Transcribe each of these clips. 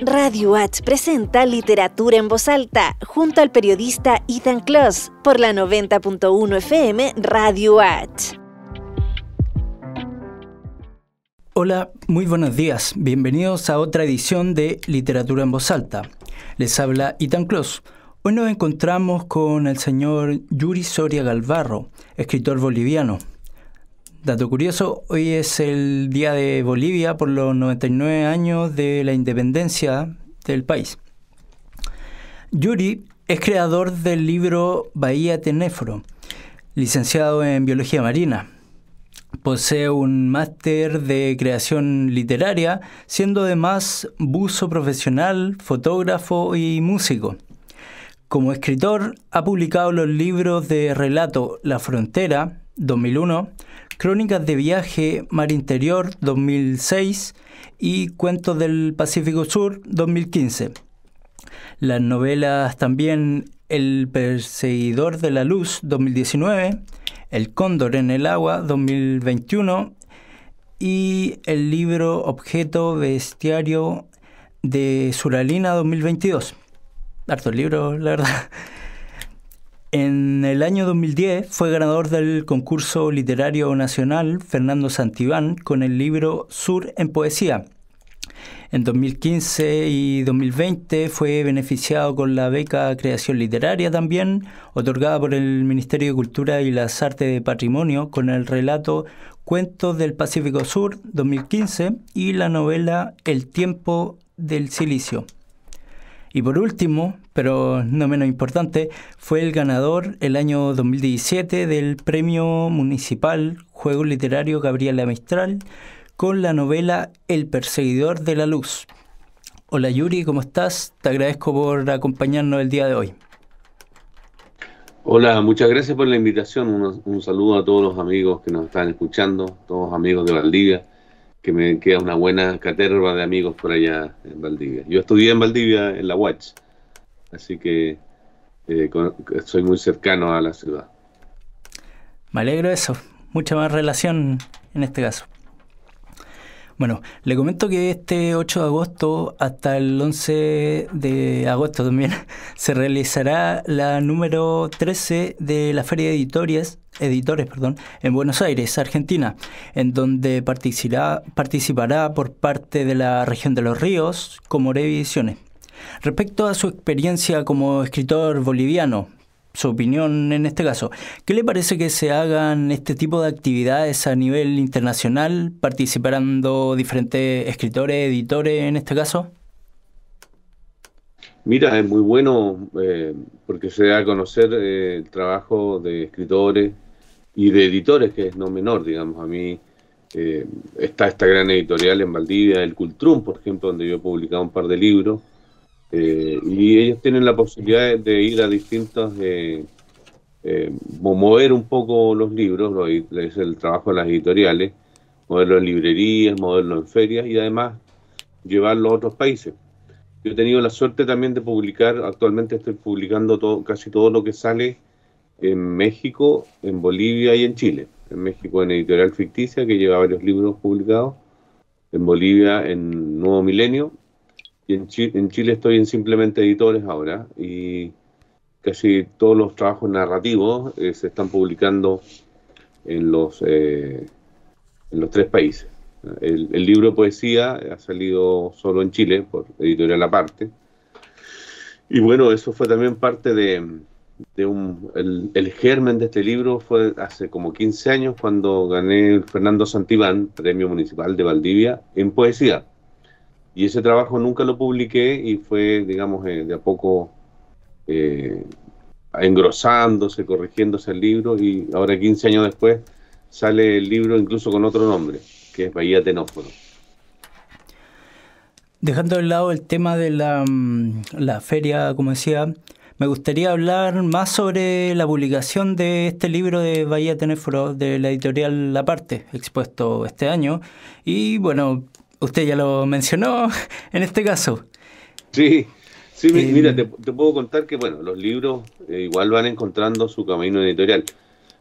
Radio H presenta Literatura en Voz Alta junto al periodista Ethan Kloss por la 90.1 FM Radio H. Hola, muy buenos días. Bienvenidos a otra edición de Literatura en Voz Alta. Les habla Ethan Kloss. Hoy nos encontramos con el señor Yuri Soria Galvarro, escritor boliviano. Dato curioso, hoy es el Día de Bolivia por los 99 años de la independencia del país. Yuri es creador del libro Bahía Tenéforo, licenciado en Biología Marina. Posee un máster de creación literaria, siendo además buzo profesional, fotógrafo y músico. Como escritor, ha publicado los libros de relato La Frontera, 2001, Crónicas de Viaje Mar Interior, 2006 y Cuentos del Pacífico Sur, 2015. Las novelas también El Perseguidor de la Luz, 2019, El Cóndor en el Agua, 2021 y el libro Objeto Bestiario de Suralina, 2022. Hartos libros, la verdad. En el año 2010 fue ganador del concurso literario nacional Fernando Santibán con el libro Sur en Poesía. En 2015 y 2020 fue beneficiado con la beca Creación Literaria también, otorgada por el Ministerio de Cultura y las Artes de Patrimonio con el relato Cuentos del Pacífico Sur, 2015, y la novela El Tiempo del Silicio. Y por último, pero no menos importante, fue el ganador el año 2017 del Premio Municipal Juego Literario Gabriela Mistral con la novela El Perseguidor de la Luz. Hola Yuri, ¿cómo estás? Te agradezco por acompañarnos el día de hoy. Hola, muchas gracias por la invitación. Un saludo a todos los amigos que nos están escuchando, todos amigos de Valdivia, que me queda una buena caterva de amigos por allá en Valdivia. Yo estudié en Valdivia, en la UACH, así que soy muy cercano a la ciudad. Me alegro de eso, mucha más relación en este caso. Bueno, le comento que este 8 de agosto hasta el 11 de agosto también se realizará la número 13 de la Feria de Editores, en Buenos Aires, Argentina, en donde participará por parte de la región de Los Ríos, Comoré Ediciones. Respecto a su experiencia como escritor boliviano, su opinión en este caso, ¿qué le parece que se hagan este tipo de actividades a nivel internacional, participando diferentes escritores, editores en este caso? Mira, es muy bueno porque se da a conocer el trabajo de escritores y de editores, que es no menor, digamos. A mí está esta gran editorial en Valdivia, el Cultrum, por ejemplo, donde yo he publicado un par de libros. Y ellos tienen la posibilidad de ir a distintos, mover un poco los libros, es el trabajo de las editoriales, moverlos en librerías, moverlos en ferias y además llevarlos a otros países. Yo he tenido la suerte también de publicar, actualmente estoy publicando casi todo lo que sale en México, en Bolivia y en Chile. En México en Editorial Ficticia, que lleva varios libros publicados, en Bolivia en Nuevo Milenio, y en Chile estoy en Simplemente Editores ahora, y casi todos los trabajos narrativos se están publicando en los 3 países. El libro de poesía ha salido solo en Chile, por Editorial Aparte, y bueno, eso fue también parte el germen de este libro fue hace como 15 años, cuando gané el Fernando Santibán, Premio Municipal de Valdivia, en poesía. Y ese trabajo nunca lo publiqué y fue, digamos, de a poco engrosándose, corrigiéndose el libro, y ahora 15 años después sale el libro incluso con otro nombre, que es Bahía Tenéforo. Dejando de lado el tema de la feria, como decía, me gustaría hablar más sobre la publicación de este libro de Bahía Tenéforo de la editorial La Parte, expuesto este año. Y bueno, usted ya lo mencionó en este caso. Sí, mira, te puedo contar que bueno, los libros igual van encontrando su camino editorial.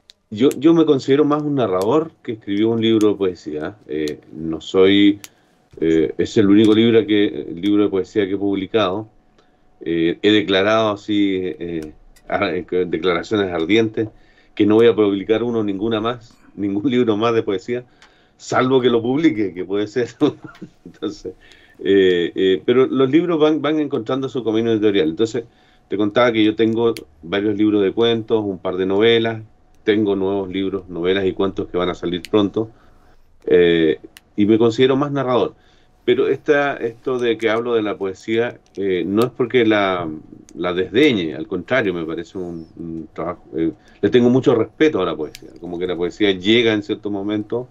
Yo me considero más un narrador que escribió un libro de poesía. No soy Es el único libro de poesía que he publicado. He declarado así, declaraciones ardientes, que no voy a publicar ningún libro más de poesía, salvo que lo publique, que puede ser. Entonces, pero los libros van encontrando su camino editorial. Entonces, te contaba que yo tengo varios libros de cuentos, un par de novelas, tengo nuevos libros, novelas y cuentos que van a salir pronto, y me considero más narrador. Pero esto de que hablo de la poesía no es porque la desdeñe, al contrario, me parece un trabajo. Le tengo mucho respeto a la poesía, como que la poesía llega en cierto momento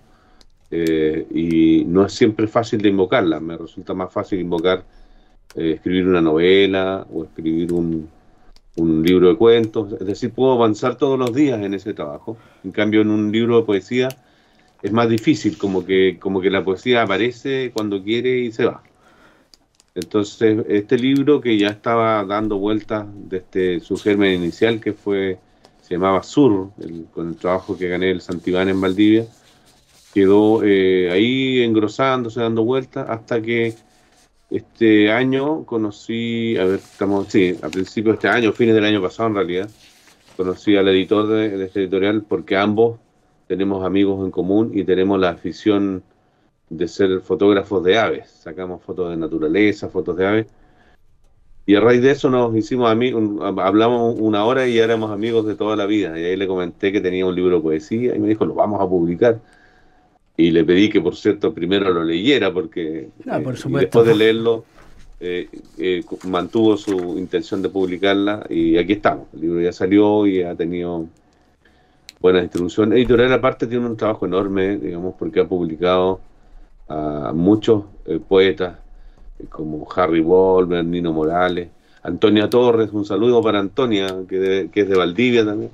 y no es siempre fácil de invocarla. Me resulta más fácil invocar, escribir una novela o escribir un libro de cuentos. Es decir, puedo avanzar todos los días en ese trabajo. En cambio, en un libro de poesía es más difícil, como que la poesía aparece cuando quiere y se va. Entonces, este libro que ya estaba dando vueltas desde su germen inicial, se llamaba Sur, con el trabajo que gané el Santibán en Valdivia, quedó ahí engrosándose, dando vueltas, hasta que este año conocí, a principios de este año, fines del año pasado en realidad, conocí al editor de este editorial, porque ambos tenemos amigos en común y tenemos la afición de ser fotógrafos de aves. Sacamos fotos de naturaleza, fotos de aves. Y a raíz de eso nos hicimos amigos, hablamos una hora y ya éramos amigos de toda la vida. Y ahí le comenté que tenía un libro de poesía y me dijo, lo vamos a publicar. Y le pedí que, por cierto, primero lo leyera, porque por supuesto. Y después de leerlo mantuvo su intención de publicarla, y aquí estamos. El libro ya salió y ha tenido buena distribución. Editorial aparte tiene un trabajo enorme, digamos, porque ha publicado a muchos poetas como Harry Wolver, Nino Morales, Antonia Torres, un saludo para Antonia, que es de Valdivia también.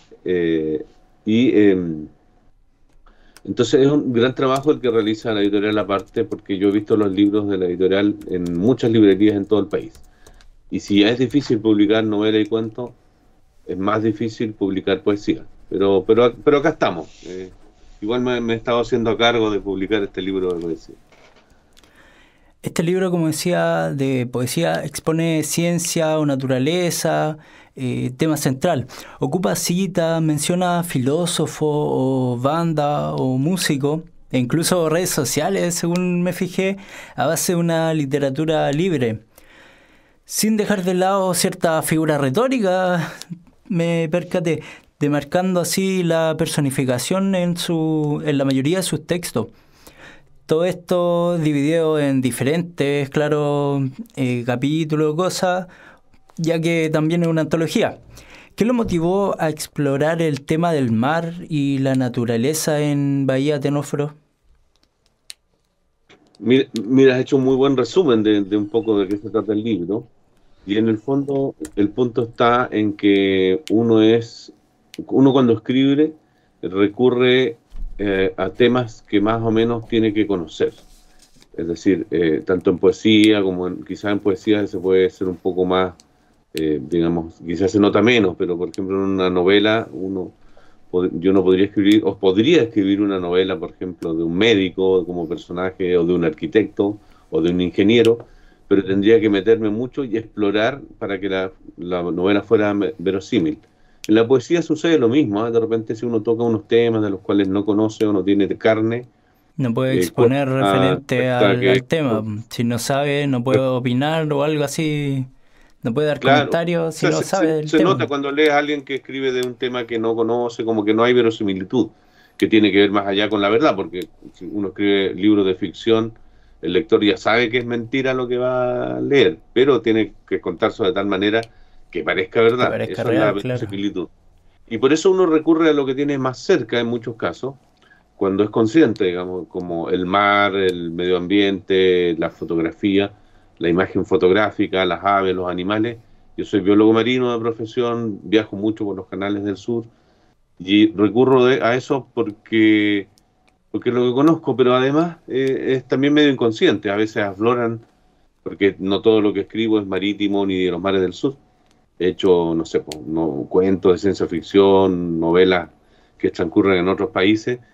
Entonces es un gran trabajo el que realiza la editorial aparte, porque yo he visto los libros de la editorial en muchas librerías en todo el país. Y si ya es difícil publicar novela y cuento, es más difícil publicar poesía. Pero acá estamos. Igual me he estado haciendo a cargo de publicar este libro de poesía. Este libro, como decía, de poesía, expone ciencia o naturaleza, tema central. Ocupa citas, menciona filósofo o banda o músico, e incluso redes sociales, según me fijé, a base de una literatura libre. Sin dejar de lado cierta figura retórica, me percaté, demarcando así la personificación en la mayoría de sus textos. Todo esto dividido en diferentes, capítulos, cosas, ya que también es una antología. ¿Qué lo motivó a explorar el tema del mar y la naturaleza en Bahía Tenóforo? Mira, has hecho un muy buen resumen de un poco de qué se trata el libro. Y en el fondo, el punto está en que uno cuando escribe recurre a temas que más o menos tiene que conocer. Es decir, tanto en poesía como quizás en poesía se puede ser un poco más, digamos, quizás se nota menos, pero por ejemplo en una novela yo no podría escribir, o podría escribir una novela, por ejemplo, de un médico como personaje, o de un arquitecto, o de un ingeniero, pero tendría que meterme mucho y explorar para que la novela fuera verosímil. En la poesía sucede lo mismo, ¿eh? De repente si uno toca unos temas de los cuales no conoce o no tiene carne, no puede exponer referente al tema. Si no sabe, no puede opinar o algo así. No puede dar comentarios si no sabe del tema. Se nota cuando lees a alguien que escribe de un tema que no conoce, como que no hay verosimilitud, que tiene que ver más allá con la verdad, porque si uno escribe libros de ficción, el lector ya sabe que es mentira lo que va a leer, pero tiene que contarse de tal manera que parezca verdad. Que parezca Eso real, es la verosimilitud. Y por eso uno recurre a lo que tiene más cerca en muchos casos, cuando es consciente, digamos, como el mar, el medio ambiente, la fotografía, la imagen fotográfica, las aves, los animales. Yo soy biólogo marino de profesión, viajo mucho por los canales del sur y recurro a eso porque es lo que conozco, pero además es también medio inconsciente. A veces afloran, porque no todo lo que escribo es marítimo ni de los mares del sur. He hecho, no sé, cuentos de ciencia ficción, novelas que transcurren en otros países,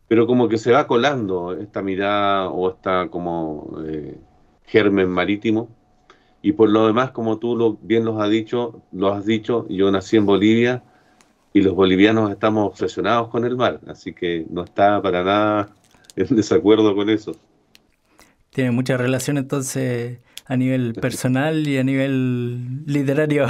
pero como que se va colando esta mirada o esta como germen marítimo. Y por lo demás, como tú bien lo has dicho, yo nací en Bolivia y los bolivianos estamos obsesionados con el mar, así que no está para nada en desacuerdo con eso. Tiene mucha relación entonces a nivel personal y a nivel literario.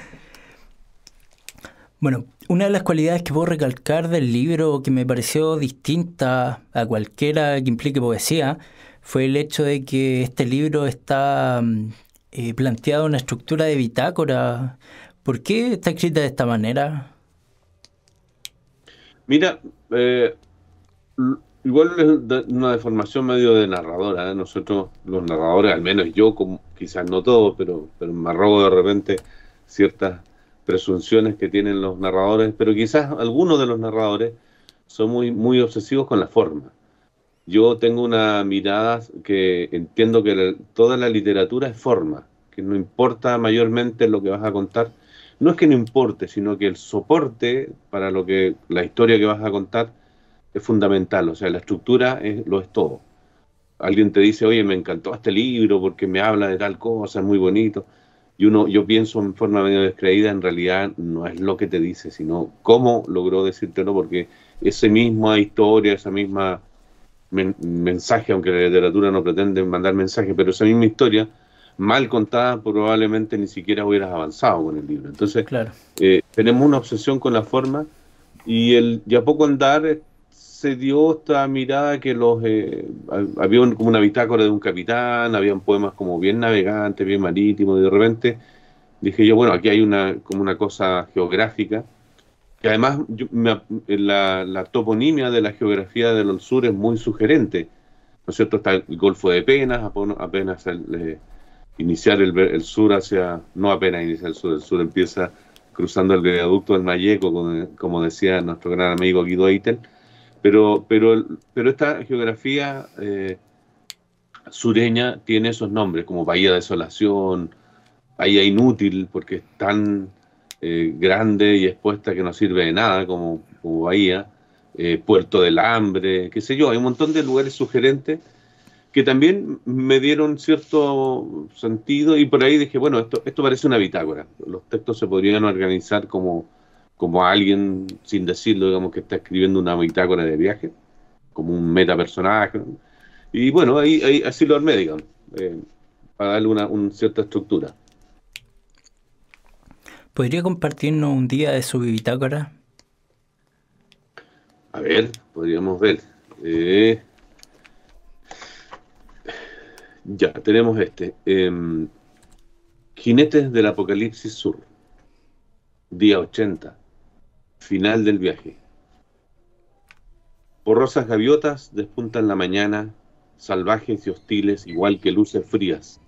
Bueno, una de las cualidades que puedo recalcar del libro que me pareció distinta a cualquiera que implique poesía fue el hecho de que este libro está planteado en una estructura de bitácora. ¿Por qué está escrita de esta manera? Mira, igual es una deformación medio de narradora, ¿eh? Nosotros, los narradores, al menos yo, como, quizás no todos, pero me arrogo de repente ciertas presunciones que tienen los narradores, pero quizás algunos de los narradores son muy obsesivos con la forma. Yo tengo una mirada que entiendo que toda la literatura es forma, que no importa mayormente lo que vas a contar. No es que no importe, sino que el soporte para lo que la historia que vas a contar es fundamental. O sea, la estructura lo es todo. Alguien te dice, oye, me encantó este libro porque me habla de tal cosa, es muy bonito. Y yo pienso en forma medio descreída, en realidad no es lo que te dice, sino cómo logró decírtelo, porque esa misma historia, esa misma mensaje, aunque la literatura no pretende mandar mensaje, pero esa misma historia, mal contada, probablemente ni siquiera hubieras avanzado con el libro. Entonces, Claro. tenemos una obsesión con la forma y a poco andar se dio esta mirada que había como una bitácora de un capitán, habían poemas como bien navegantes, bien marítimos, y de repente dije yo, bueno, aquí hay como una cosa geográfica que además la toponimia de la geografía del sur es muy sugerente, ¿no es cierto? Está el Golfo de Penas, apenas iniciar el sur hacia, no apenas iniciar el sur empieza cruzando el viaducto del Mayeco, como decía nuestro gran amigo Guido Eitel, pero esta geografía sureña tiene esos nombres, como Bahía Desolación, Bahía Inútil, porque es tan grande y expuesta que no sirve de nada como bahía, Puerto del Hambre, qué sé yo, hay un montón de lugares sugerentes que también me dieron cierto sentido y por ahí dije, bueno, esto parece una bitácora. Los textos se podrían organizar como alguien, sin decirlo, digamos, que está escribiendo una bitácora de viaje, como un metapersonaje. Y bueno, así lo armé, digamos, para darle una cierta estructura. ¿Podría compartirnos un día de su bitácora? A ver, podríamos ver. Ya, tenemos Jinetes del Apocalipsis Sur, día 80, final del viaje. Borrosas gaviotas despuntan la mañana, salvajes y hostiles, igual que luces frías.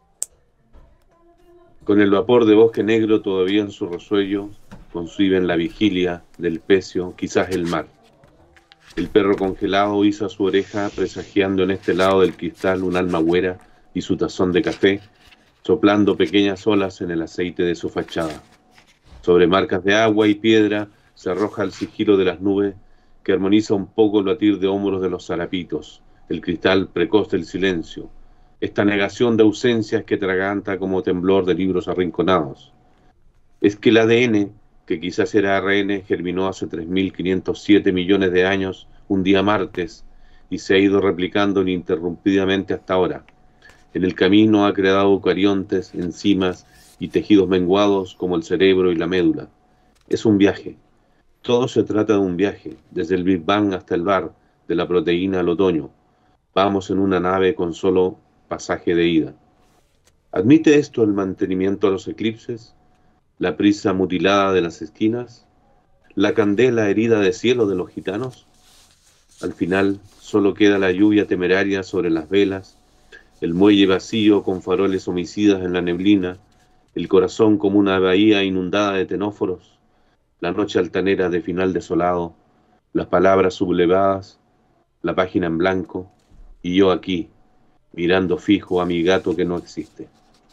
Con el vapor de bosque negro todavía en su resuello, conciben la vigilia del pecio, quizás el mar. El perro congelado iza su oreja, presagiando en este lado del cristal un alma güera y su tazón de café, soplando pequeñas olas en el aceite de su fachada. Sobre marcas de agua y piedra se arroja el sigilo de las nubes, que armoniza un poco el batir de hombros de los zarapitos, el cristal precoz del silencio, esta negación de ausencias que traganta como temblor de libros arrinconados. Es que el ADN, que quizás era ARN, germinó hace 3.507 millones de años, un día martes, y se ha ido replicando ininterrumpidamente hasta ahora. En el camino ha creado eucariontes, enzimas y tejidos menguados como el cerebro y la médula. Es un viaje. Todo se trata de un viaje, desde el Big Bang hasta el bar, de la proteína al otoño. Vamos en una nave con solo pasaje de ida. ¿Admite esto el mantenimiento a los eclipses? ¿La prisa mutilada de las esquinas? ¿La candela herida de cielo de los gitanos? Al final solo queda la lluvia temeraria sobre las velas, el muelle vacío con faroles homicidas en la neblina, el corazón como una bahía inundada de tenóforos, la noche altanera de final desolado, las palabras sublevadas, la página en blanco, y yo aquí, mirando fijo a mi gato que no existe.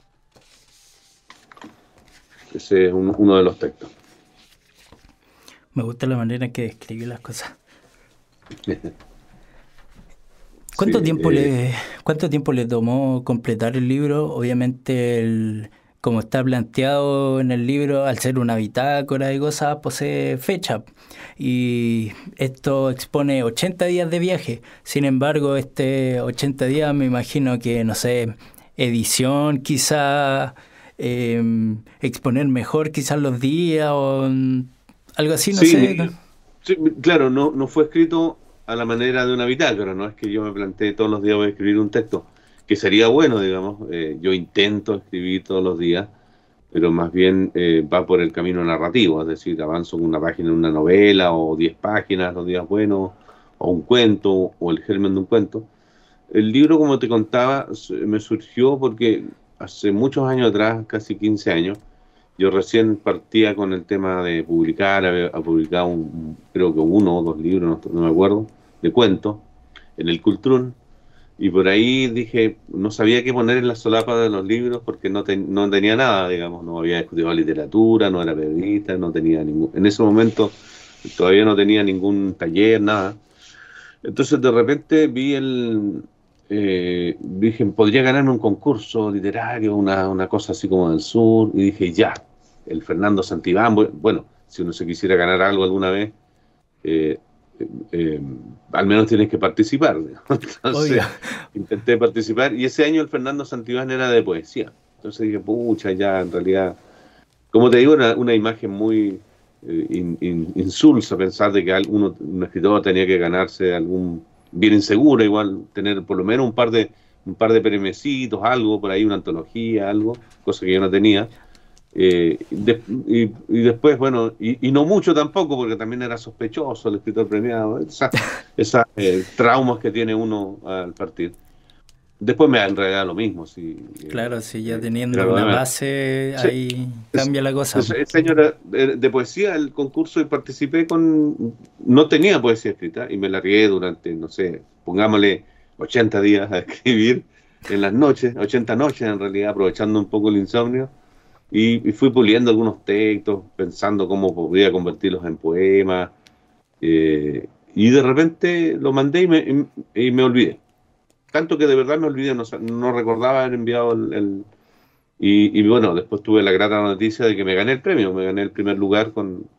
Ese es uno de los textos. Me gusta la manera en que describe las cosas. ¿Cuánto Sí, tiempo le tomó completar el libro? Obviamente, como está planteado en el libro, al ser una bitácora y cosas, posee fecha. Y esto expone 80 días de viaje. Sin embargo, 80 días me imagino que, no sé, edición quizá, exponer mejor quizás los días o algo así, no sé. sí, sí, claro, no fue escrito a la manera de una bitácora, no es que yo me planteé todos los días voy a escribir un texto, que sería bueno, digamos, yo intento escribir todos los días, pero más bien va por el camino narrativo, es decir, avanzo con una página en una novela o 10 páginas los días buenos, o un cuento, o el germen de un cuento. El libro, como te contaba, me surgió porque hace muchos años atrás, casi 15 años, yo recién partía con el tema de publicar, había publicado creo que uno o dos libros, no me acuerdo, de cuentos, en el Cultrún, y por ahí dije, no sabía qué poner en la solapa de los libros porque no tenía nada, digamos, no había estudiado literatura, no era periodista, no tenía en ese momento todavía no tenía ningún taller, nada. Entonces de repente dije, podría ganarme un concurso literario, una cosa así como del sur, y dije, ya, el Fernando Santibán, bueno, si uno se quisiera ganar algo alguna vez, eh, eh, al menos tienes que participar, ¿no? Obvio. Entonces intenté participar, y ese año el Fernando Santibán era de poesía. Entonces dije, pucha, ya, en realidad, como te digo, una imagen muy insulsa pensar de que un escritor tenía que ganarse algún bien inseguro, igual tener por lo menos un par de premiecitos, algo por ahí, una antología, algo, cosa que yo no tenía. Y después, bueno, y no mucho tampoco, porque también era sospechoso el escritor premiado, esas traumas que tiene uno al partir. Después me han regalado lo mismo, sí. Claro, sí, ya Era teniendo lo una demás. base, Sí, ahí cambia la cosa. ese año era de poesía, el concurso, y participé no tenía poesía escrita, y me largué durante, no sé, pongámosle 80 días a escribir en las noches, 80 noches en realidad, aprovechando un poco el insomnio, y fui puliendo algunos textos, pensando cómo podría convertirlos en poemas, y de repente lo mandé y me olvidé. Tanto que de verdad me olvidé, no recordaba haber enviado y bueno, después tuve la grata noticia de que me gané el premio, me gané el primer lugar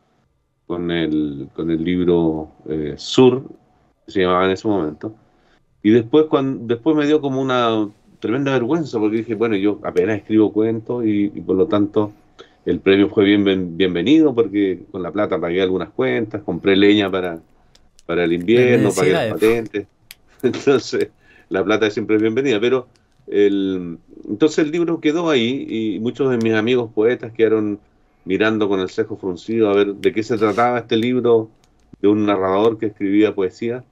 con el libro Sur, que se llamaba en ese momento. Y después me dio como una tremenda vergüenza, porque dije, bueno, yo apenas escribo cuentos y por lo tanto el premio fue bienvenido, porque con la plata pagué algunas cuentas, compré leña para el Las invierno, pagué las necesidades. patentes. Entonces, la plata siempre es bienvenida, pero entonces el libro quedó ahí y muchos de mis amigos poetas quedaron mirando con el cejo fruncido a ver de qué se trataba este libro de un narrador que escribía poesía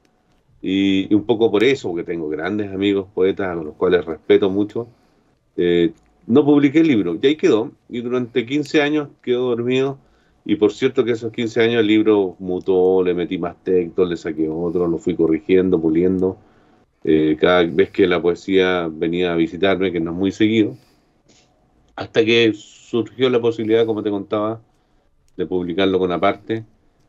y un poco por eso, porque tengo grandes amigos poetas a los cuales respeto mucho, eh, no publiqué el libro y ahí quedó y durante 15 años quedó dormido y por cierto que esos 15 años el libro mutó, le metí más textos, le saqué otro, lo fui corrigiendo, puliendo cada vez que la poesía venía a visitarme, que no es muy seguido, hasta que surgió la posibilidad, como te contaba, de publicarlo con aparte,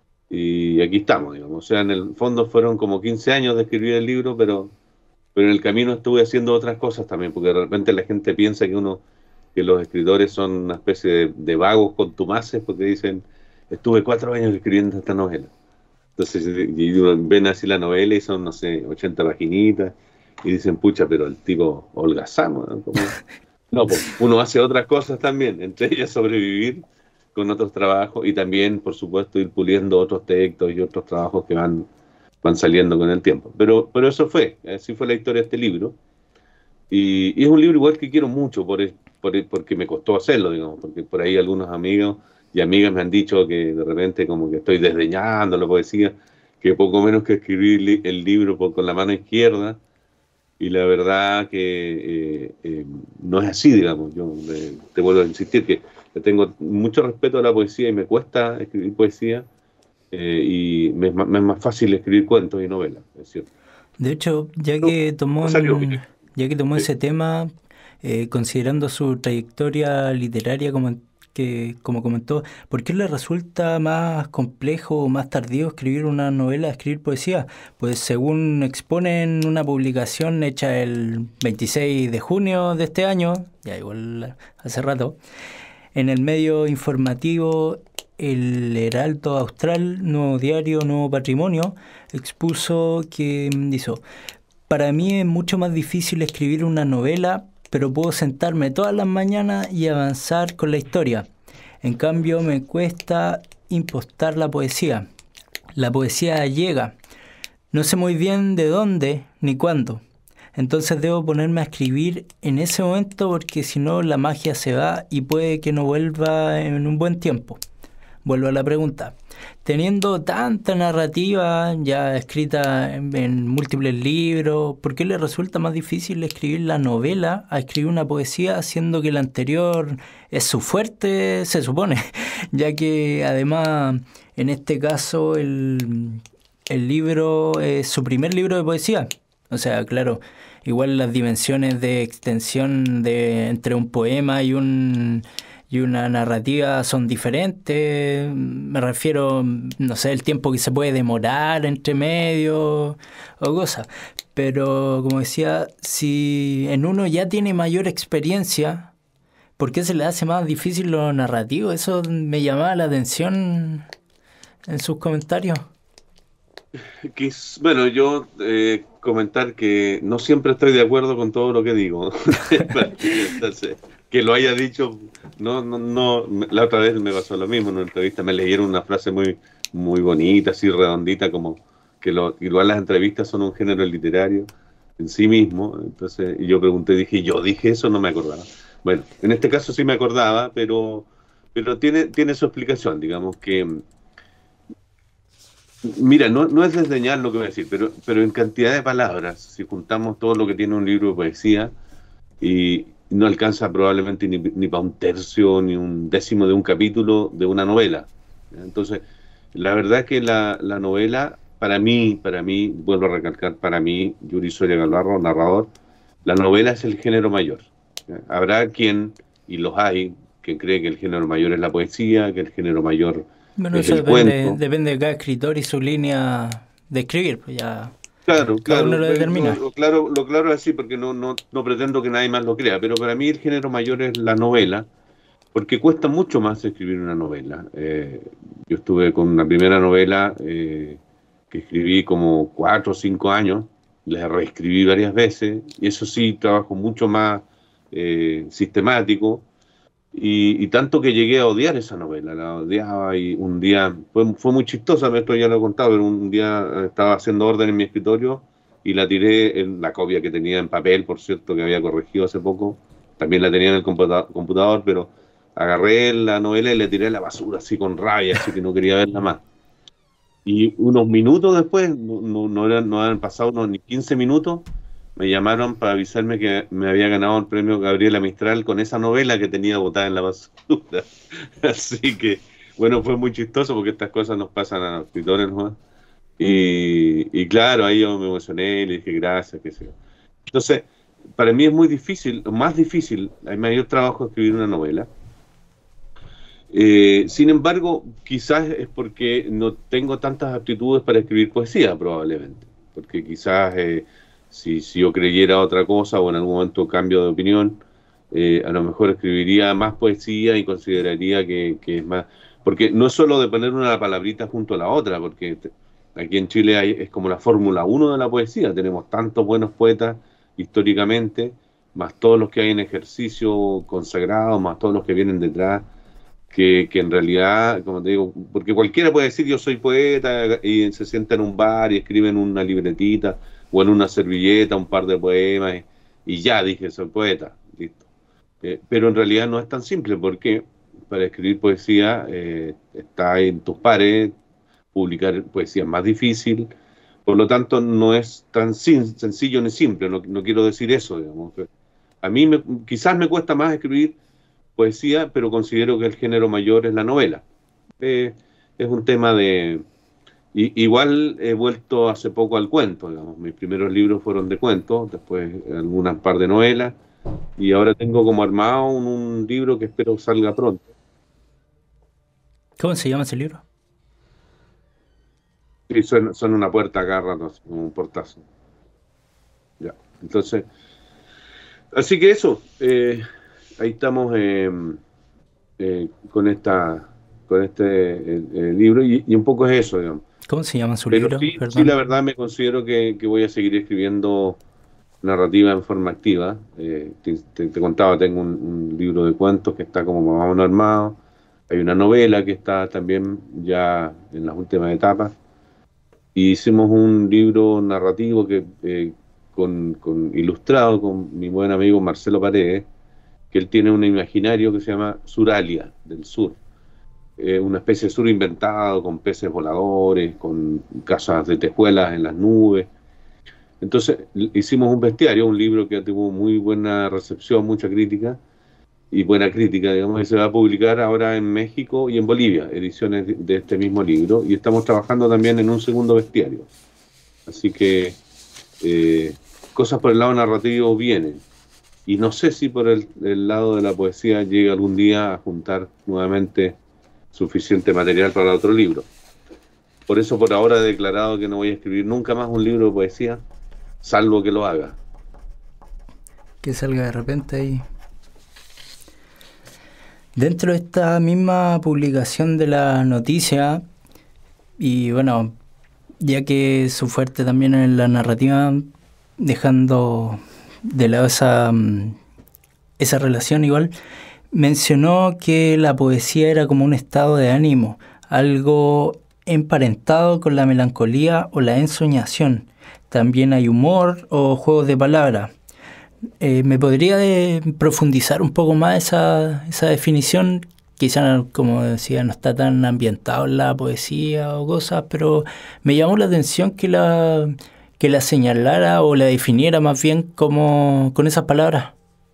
y aquí estamos, digamos. O sea, en el fondo fueron como 15 años de escribir el libro, pero en el camino estuve haciendo otras cosas también, porque de repente la gente piensa que los escritores son una especie de vagos contumaces, porque dicen, estuve 4 años escribiendo esta novela. Entonces, y ven así la novela y son, no sé, 80 paginitas, y dicen, pucha, pero el tipo holgazano, ¿no? No, pues uno hace otras cosas también, entre ellas sobrevivir con otros trabajos y también, por supuesto, ir puliendo otros textos y otros trabajos que van saliendo con el tiempo. Pero eso así fue la historia de este libro. Y es un libro igual que quiero mucho porque me costó hacerlo, digamos, porque por ahí algunos amigos y amigas me han dicho que de repente como que estoy desdeñando la poesía, que poco menos que escribir el libro con la mano izquierda, y la verdad que no es así, digamos. Yo te vuelvo a insistir que le tengo mucho respeto a la poesía y me cuesta escribir poesía, y me es más fácil escribir cuentos y novelas, es cierto. De hecho, No, no salió bien. ya que tomó Sí. ese tema, considerando su trayectoria literaria, como que, como comentó, ¿por qué le resulta más complejo o más tardío escribir una novela, escribir poesía? Pues según expone en una publicación hecha el 26 de junio de este año, ya igual hace rato, en el medio informativo El Heraldo Austral, Nuevo Diario, Nuevo Patrimonio, expuso que hizo: para mí es mucho más difícil escribir una novela, pero puedo sentarme todas las mañanas y avanzar con la historia. En cambio, me cuesta impostar la poesía. La poesía llega. No sé muy bien de dónde ni cuándo. Entonces debo ponerme a escribir en ese momento porque si no la magia se va y puede que no vuelva en un buen tiempo. Vuelvo a la pregunta. Teniendo tanta narrativa ya escrita en múltiples libros, ¿por qué le resulta más difícil escribir la novela a escribir una poesía, siendo que la anterior es su fuerte, se supone? Ya que además, en este caso, el libro es su primer libro de poesía. O sea, claro, igual las dimensiones de extensión entre un poema y una narrativa son diferentes. Me refiero, no sé, el tiempo que se puede demorar entre medio o cosas. Pero, como decía, si en uno ya tiene mayor experiencia, ¿por qué se le hace más difícil lo narrativo? Eso me llamaba la atención en sus comentarios. Bueno, yo comentar que no siempre estoy de acuerdo con todo lo que digo. Entonces, que lo haya dicho, no, la otra vez me pasó lo mismo en una entrevista, me leyeron una frase muy, muy bonita, así redondita, como que igual las entrevistas son un género literario en sí mismo. Entonces, y yo pregunté, yo dije eso, no me acordaba. Bueno, en este caso sí me acordaba, pero tiene su explicación, digamos que, mira, no es desdeñar lo que voy a decir, pero en cantidad de palabras, si juntamos todo lo que tiene un libro de poesía, y no alcanza probablemente ni para un tercio, ni un décimo de un capítulo de una novela. Entonces, la verdad es que la novela, para mí, vuelvo a recalcar, para mí, Yuri Soria Galvarro, narrador, la novela es el género mayor. Habrá quien, y los hay, que cree que el género mayor es la poesía, que el género mayor es el cuento. Depende de cada escritor y su línea de escribir, pues ya... Claro, cada uno lo determina. Lo claro es así, porque no pretendo que nadie más lo crea, pero para mí el género mayor es la novela, porque cuesta mucho más escribir una novela. Yo estuve con una primera novela que escribí como 4 o 5 años, la reescribí varias veces, y eso sí, trabajo mucho más sistemático, y tanto que llegué a odiar esa novela, la odiaba, y un día, fue muy chistosa, esto ya lo he contado, pero un día estaba haciendo orden en mi escritorio y la tiré, en la copia que tenía en papel, por cierto, que había corregido hace poco, también la tenía en el computador, pero agarré la novela y la tiré a la basura, así con rabia, así que no quería verla más. Y unos minutos después, no habían pasado ni 15 minutos, me llamaron para avisarme que me había ganado el premio Gabriela Mistral con esa novela que tenía botada en la basura. Así que, bueno, fue muy chistoso porque estas cosas nos pasan a los escritores, ¿no? Y claro, ahí yo me emocioné y le dije gracias, qué sé yo. Entonces, para mí es muy difícil, más difícil, hay mayor trabajo escribir una novela. Sin embargo, quizás es porque no tengo tantas aptitudes para escribir poesía, probablemente. Porque quizás... Si yo creyera otra cosa o en algún momento cambio de opinión, a lo mejor escribiría más poesía y consideraría que es más... Porque no es solo de poner una palabrita junto a la otra, porque aquí en Chile es como la Fórmula 1 de la poesía. Tenemos tantos buenos poetas históricamente, más todos los que hay en ejercicio consagrado, más todos los que vienen detrás, que en realidad, como te digo, porque cualquiera puede decir yo soy poeta y se sienta en un bar y escribe en una libretita o en una servilleta un par de poemas y ya dije soy poeta, listo. Pero en realidad no es tan simple, porque para escribir poesía está en tus pares, publicar poesía es más difícil, por lo tanto no es tan sencillo ni simple, no quiero decir eso, digamos. A mí quizás me cuesta más escribir poesía, pero considero que el género mayor es la novela. Es un tema de... igual he vuelto hace poco al cuento, digamos. Mis primeros libros fueron de cuentos, después par de novelas, y ahora tengo como armado un libro que espero salga pronto, ¿Cómo se llama ese libro? Sí, son una puerta cada rato, un portazo. Ya, entonces, así que eso, ahí estamos con este libro y un poco es eso, digamos. ¿Cómo se llama su Pero libro? sí, la Perdón. verdad me considero que voy a seguir escribiendo narrativa en forma activa. Te contaba, tengo un libro de cuentos que está como más o menos armado. Hay una novela que está también ya en las últimas etapas. Y hicimos un libro narrativo ilustrado con mi buen amigo Marcelo Paredes, que él tiene un imaginario que se llama Suralia, del sur. Una especie de sur inventado, con peces voladores, con casas de tejuelas en las nubes. Entonces hicimos un bestiario, un libro que tuvo muy buena recepción, mucha crítica, y buena crítica, digamos, y se va a publicar ahora en México y en Bolivia, ediciones de este mismo libro, y estamos trabajando también en un segundo bestiario. Así que cosas por el lado narrativo vienen. Y no sé si por el lado de la poesía llegue algún día a juntar nuevamente suficiente material para otro libro. Por eso por ahora he declarado que no voy a escribir nunca más un libro de poesía, salvo que lo haga. Que salga de repente ahí. Dentro de esta misma publicación de la noticia, y bueno, ya que su fuerte también en la narrativa, dejando de lado esa relación igual, mencionó que la poesía era como un estado de ánimo, algo emparentado con la melancolía o la ensoñación. También hay humor o juegos de palabras. ¿Me podría profundizar un poco más esa definición? Quizá, como decía, no está tan ambientado en la poesía o cosas, pero me llamó la atención que la señalara o la definiera más bien como con esas palabras.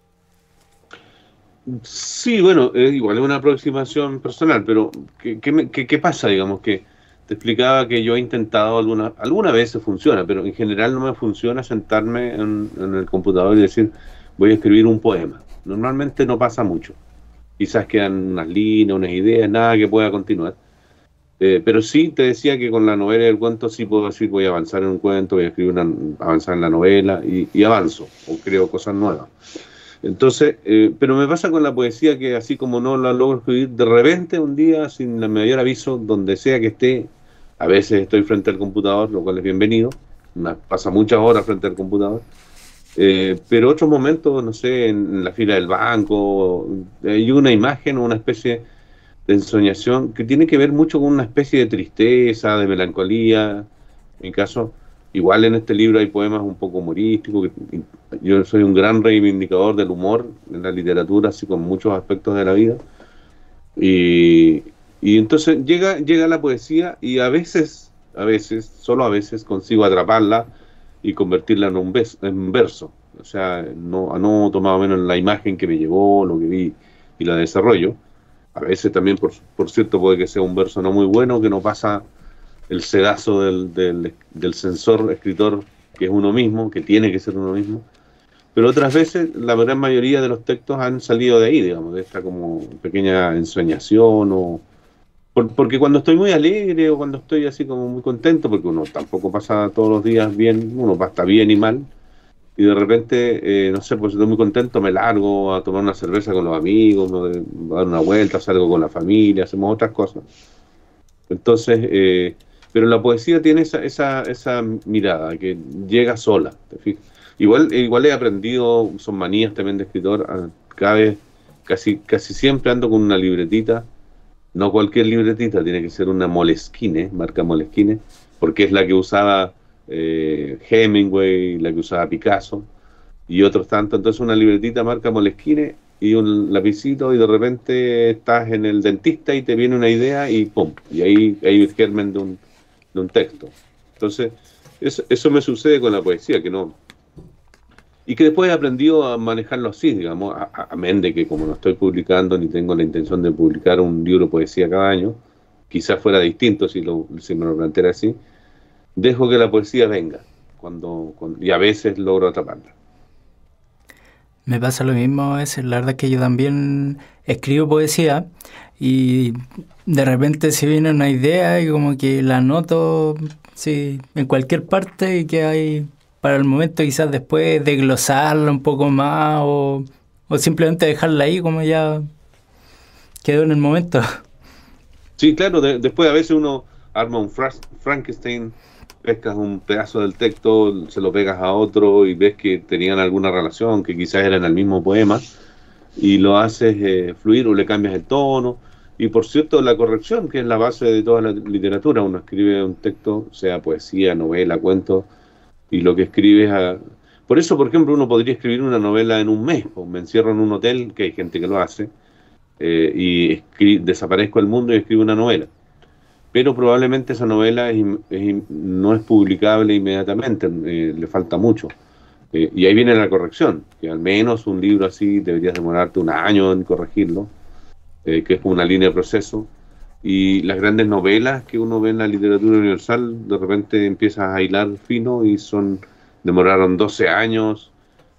Sí, bueno, igual es una aproximación personal, pero ¿qué pasa? Digamos que te explicaba que yo he intentado alguna vez se funciona, pero en general no me funciona sentarme en el computador y decir, voy a escribir un poema. Normalmente no pasa mucho. Quizás quedan unas líneas, unas ideas, nada que pueda continuar. Pero sí te decía que con la novela y el cuento sí puedo decir, voy a avanzar en un cuento, voy a escribir avanzar en la novela y avanzo, o creo cosas nuevas. Entonces, pero me pasa con la poesía que así como no la logro escribir, de repente un día, sin el mayor aviso, donde sea que esté, a veces estoy frente al computador, lo cual es bienvenido, pasa muchas horas frente al computador, pero otros momentos, no sé, en la fila del banco, hay una imagen o una especie de ensoñación que tiene que ver mucho con una especie de tristeza, de melancolía. En mi caso, igual en este libro hay poemas un poco humorísticos. Yo soy un gran reivindicador del humor en la literatura, así con muchos aspectos de la vida. Y entonces llega la poesía y a veces, solo a veces, consigo atraparla y convertirla en verso. O sea, no tomado menos la imagen que me llevó, lo que vi y la desarrollo. A veces también, por cierto, puede que sea un verso no muy bueno, que no pasa el sedazo del censor escritor, que es uno mismo, que tiene que ser uno mismo. Pero otras veces, la gran mayoría de los textos han salido de ahí, digamos, de esta como pequeña ensoñación porque cuando estoy muy alegre o cuando estoy así como muy contento, porque uno tampoco pasa todos los días bien, uno pasa bien y mal, y de repente, no sé, pues estoy muy contento, me largo a tomar una cerveza con los amigos, a dar una vuelta, salgo con la familia, hacemos otras cosas. Entonces, pero la poesía tiene esa mirada que llega sola, ¿te fijas? Igual he aprendido, son manías también de escritor, cada vez, casi siempre ando con una libretita, no cualquier libretita, tiene que ser una Moleskine, marca Moleskine, porque es la que usaba Hemingway, la que usaba Picasso y otros tantos. Entonces una libretita marca Moleskine y un lapicito, y de repente estás en el dentista y te viene una idea y ¡pum! Y ahí hay el germen de un texto. Entonces eso me sucede con la poesía, que no... Y que después he aprendido a manejarlo así, digamos, amén de que como no estoy publicando ni tengo la intención de publicar un libro de poesía cada año, quizás fuera distinto si me lo planteara así, dejo que la poesía venga y a veces logro atraparla. Me pasa lo mismo a veces. La verdad es que yo también escribo poesía y de repente se viene una idea y como que la anoto, sí, en cualquier parte y que hay para el momento quizás después desglosarla un poco más o simplemente dejarla ahí como ya quedó en el momento. Sí, claro, después a veces uno arma un Frankenstein, pescas un pedazo del texto, se lo pegas a otro y ves que tenían alguna relación, que quizás eran el mismo poema, y lo haces fluir o le cambias el tono. Y por cierto, la corrección, que es la base de toda la literatura, uno escribe un texto, sea poesía, novela, cuento, y lo que escribes... Por eso, por ejemplo, uno podría escribir una novela en un mes, o me encierro en un hotel, que hay gente que lo hace, desaparezco del mundo y escribo una novela. Pero probablemente esa novela no es publicable inmediatamente, le falta mucho. Y ahí viene la corrección, que al menos un libro así deberías demorarte un año en corregirlo, que es una línea de proceso. Y las grandes novelas que uno ve en la literatura universal, de repente empiezas a hilar fino y demoraron 12 años,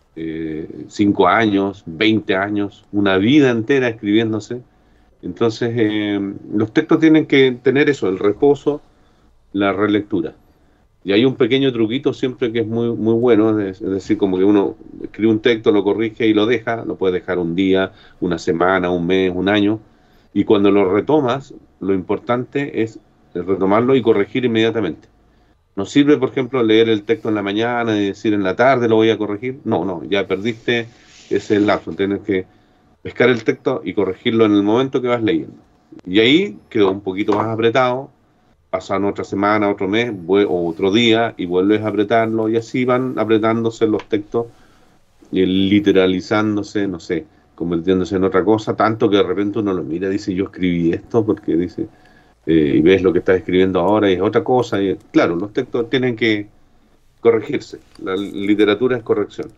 5 años, 20 años, una vida entera escribiéndose. Entonces, los textos tienen que tener eso, el reposo, la relectura. Y hay un pequeño truquito siempre que es muy, muy bueno, es decir, como que uno escribe un texto, lo corrige y lo deja, lo puedes dejar un día, una semana, un mes, un año, y cuando lo retomas, lo importante es retomarlo y corregir inmediatamente. No sirve, por ejemplo, leer el texto en la mañana y decir en la tarde lo voy a corregir. No, ya perdiste ese lapso, tienes que pescar el texto y corregirlo en el momento que vas leyendo. Y ahí quedó un poquito más apretado, pasan otra semana, otro mes o otro día y vuelves a apretarlo y así van apretándose los textos y literalizándose, no sé, convirtiéndose en otra cosa, tanto que de repente uno lo mira y dice, yo escribí esto porque dice, y ves lo que estás escribiendo ahora y es otra cosa. Y, claro, los textos tienen que corregirse, la literatura es corrección.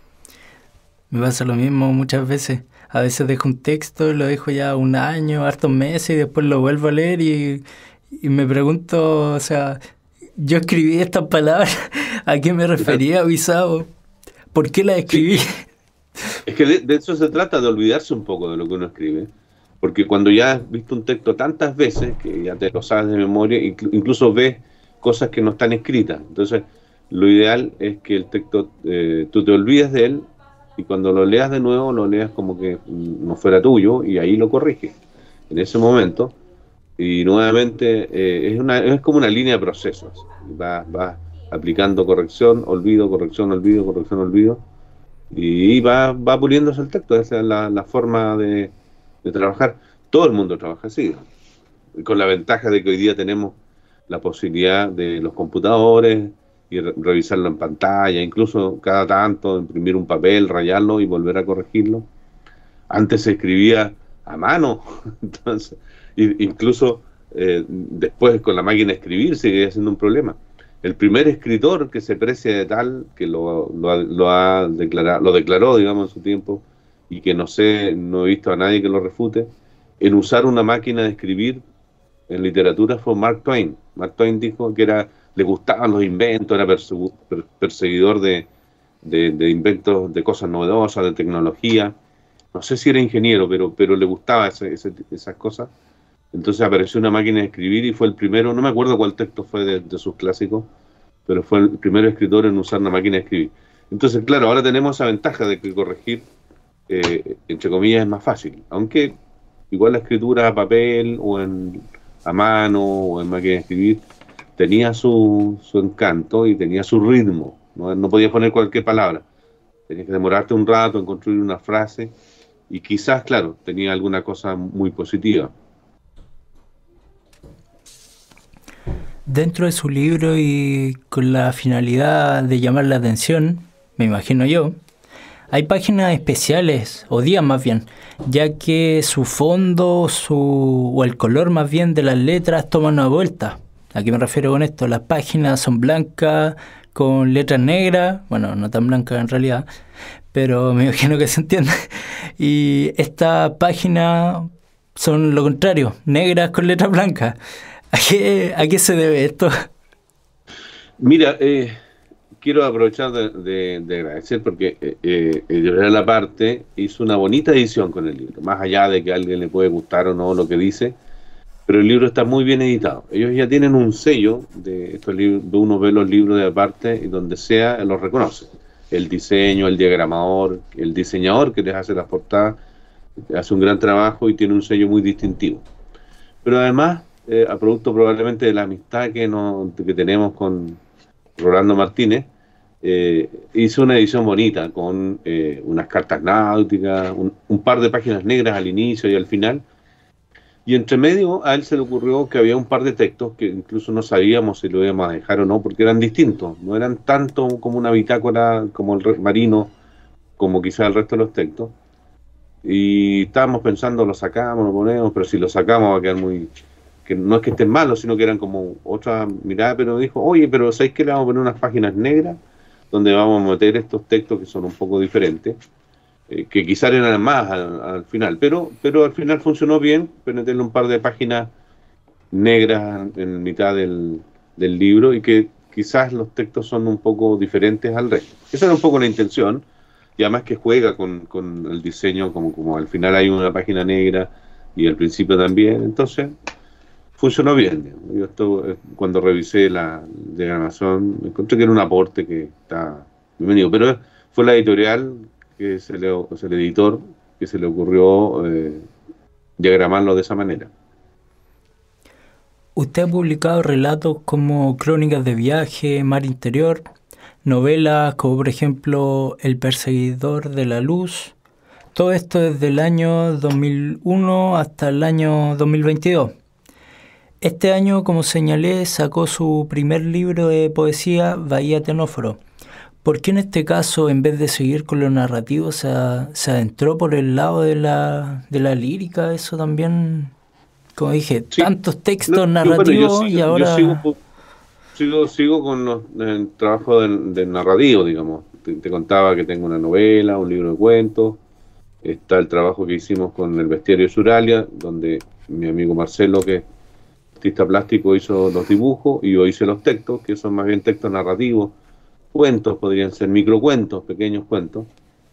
Me pasa lo mismo muchas veces. A veces dejo un texto, lo dejo ya un año, hartos meses y después lo vuelvo a leer y me pregunto, o sea, yo escribí estas palabras, ¿a qué me refería, Gustavo? ¿Por qué las escribí? Sí. Es que de eso se trata, de olvidarse un poco de lo que uno escribe, porque cuando ya has visto un texto tantas veces que ya te lo sabes de memoria, incluso ves cosas que no están escritas. Entonces, lo ideal es que el texto, tú te olvides de él y cuando lo leas de nuevo, lo leas como que no fuera tuyo y ahí lo corriges en ese momento. Y nuevamente es como una línea de procesos. Vas aplicando corrección, olvido, corrección, olvido, corrección, olvido. Y va puliéndose el texto. Esa es la forma de trabajar. Todo el mundo trabaja así, con la ventaja de que hoy día tenemos la posibilidad de los computadores y revisarlo en pantalla, incluso cada tanto imprimir un papel, rayarlo y volver a corregirlo. Antes se escribía a mano, entonces, incluso después con la máquina de escribir sigue siendo un problema. El primer escritor que se precia de tal, que lo declaró, digamos, en su tiempo, y que no he visto a nadie que lo refute, en usar una máquina de escribir en literatura fue Mark Twain. Mark Twain dijo que le gustaban los inventos, era perseguidor de inventos, de cosas novedosas, de tecnología. No sé si era ingeniero, pero le gustaba esas cosas. Entonces apareció una máquina de escribir y fue el primero, no me acuerdo cuál texto fue de sus clásicos, pero fue el primer escritor en usar una máquina de escribir. Entonces, claro, ahora tenemos esa ventaja de que corregir, entre comillas, es más fácil. Aunque igual la escritura a papel o a mano o en máquina de escribir tenía su encanto y tenía su ritmo. No podías poner cualquier palabra. Tenías que demorarte un rato en construir una frase y quizás, claro, tenía alguna cosa muy positiva. Dentro de su libro y con la finalidad de llamar la atención, me imagino yo, hay páginas especiales, o días más bien, ya que su fondo o el color más bien de las letras toma una vuelta. ¿A qué me refiero con esto? Las páginas son blancas, con letras negras, bueno, no tan blancas en realidad, pero me imagino que se entiende. Y estas páginas son lo contrario, negras con letras blancas. ¿A qué se debe esto? Mira, quiero aprovechar de agradecer porque Editorial Aparte hizo una bonita edición con el libro, más allá de que a alguien le puede gustar o no lo que dice, pero el libro está muy bien editado. Ellos ya tienen un sello de estos libros, uno ve los libros de Aparte y donde sea los reconoce. El diseño, el diagramador, el diseñador que les hace las portadas, hace un gran trabajo y tiene un sello muy distintivo. Pero además, a producto probablemente de la amistad que tenemos con Rolando Martínez, hizo una edición bonita con unas cartas náuticas, un par de páginas negras al inicio y al final, y entre medio a él se le ocurrió que había un par de textos que incluso no sabíamos si lo íbamos a dejar o no, porque eran distintos, no eran tanto como una bitácora como el marino, como quizá el resto de los textos, y estábamos pensando, lo sacamos, lo ponemos, pero si lo sacamos va a quedar muy... que no es que estén malos, sino que eran como otra mirada, pero dijo, oye, pero ¿sabéis que le vamos a poner unas páginas negras donde vamos a meter estos textos que son un poco diferentes, que quizás eran más al final, pero al final funcionó bien, meterle un par de páginas negras en mitad del libro y que quizás los textos son un poco diferentes al resto. Esa era un poco la intención, y además que juega con el diseño, como al final hay una página negra y al principio también, entonces funcionó bien. Yo cuando revisé la diagramación encontré que era un aporte que está bienvenido, pero fue la editorial, que es el editor, que se le ocurrió diagramarlo de esa manera. Usted ha publicado relatos como Crónicas de viaje, Mar interior, novelas como por ejemplo El perseguidor de la luz, todo esto desde el año 2001 hasta el año 2022. Este año, como señalé, sacó su primer libro de poesía, Bahía Tenóforo. ¿Por qué en este caso, en vez de seguir con lo narrativo, se adentró por el lado de la lírica? Eso también, como dije, sí. Tantos textos narrativos y ahora... Yo sigo con el trabajo de narrativo, digamos. Te contaba que tengo una novela, un libro de cuentos. Está el trabajo que hicimos con el Bestiario de Suralia, donde mi amigo Marcelo, que es artista plástico, hizo los dibujos y yo hice los textos, que son más bien textos narrativos. Cuentos, podrían ser microcuentos, pequeños cuentos.